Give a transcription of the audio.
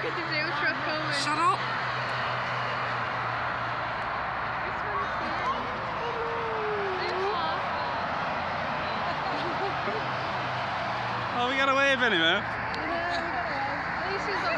Look at the blue truck coming. Shut up! This one's Oh, we got a wave anyway. yeah, we got a wave. At least he's